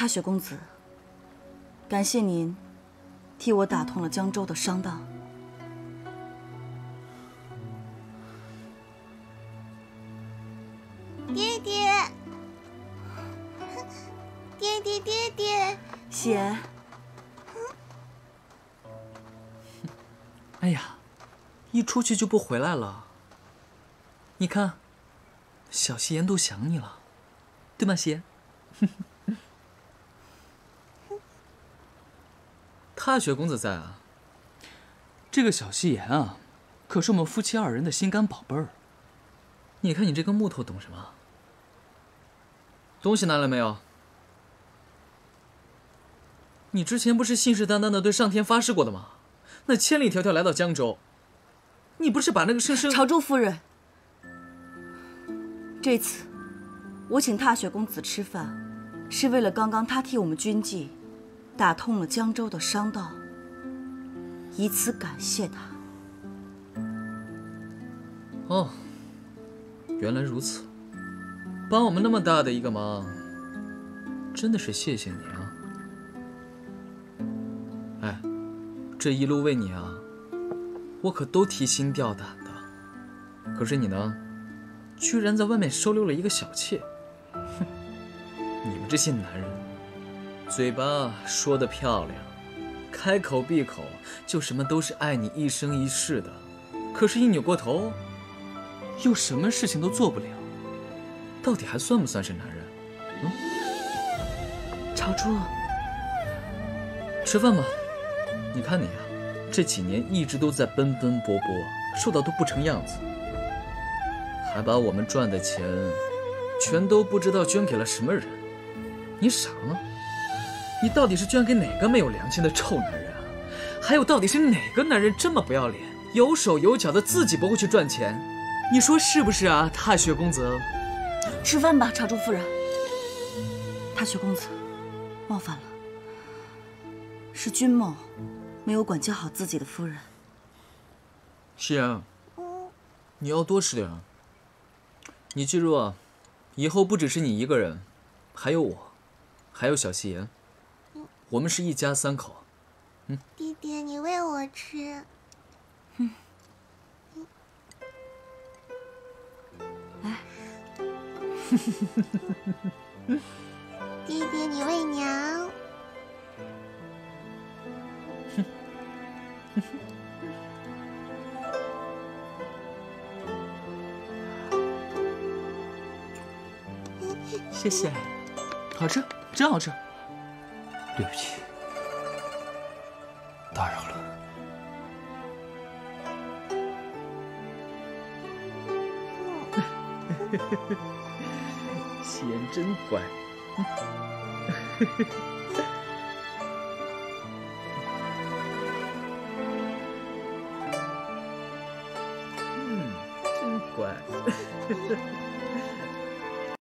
踏雪公子，感谢您替我打通了江州的商道。 爹爹，爹爹，爹爹， 喜言。 哎呀，一出去就不回来了。你看，小夕颜都想你了，对吗，夕颜？踏雪公子在啊。这个小夕颜啊，可是我们夫妻二人的心肝宝贝儿。你看你这个木头懂什么？东西拿来没有？你之前不是信誓旦旦的对上天发誓过的吗？那千里迢迢来到江州，你不是把那个生朝珠夫人，这次我请踏雪公子吃饭，是为了刚刚他替我们军纪打通了江州的商道，以此感谢他。 哦，原来如此，帮我们那么大的一个忙，真的是谢谢你啊！哎，这一路为你啊，我可都提心吊胆的。可是你呢，居然在外面收留了一个小妾。哼，你们这些男人，嘴巴说得漂亮，开口闭口就什么都是爱你一生一世的，可是一扭过头，又什么事情都做不了，到底还算不算是男人？ 朝珠， 吃饭吧。你看你啊，这几年一直都在奔奔波波，瘦到都不成样子，还把我们赚的钱全都不知道捐给了什么人。你傻了吗？你到底是捐给哪个没有良心的臭男人啊？还有，到底是哪个男人这么不要脸，有手有脚的自己不会去赚钱？你说是不是啊，踏雪公子？ 吃饭吧，朝珠夫人。踏雪公子，冒犯了，是君某没有管教好自己的夫人。 夕颜，你要多吃点啊。你记住啊，以后不只是你一个人，还有我，还有小夕颜，我们是一家三口。 爹爹，你喂我吃。 来。 爹爹，你喂娘。 谢谢，好吃，真好吃。 对不起，打扰了。 夕颜真乖。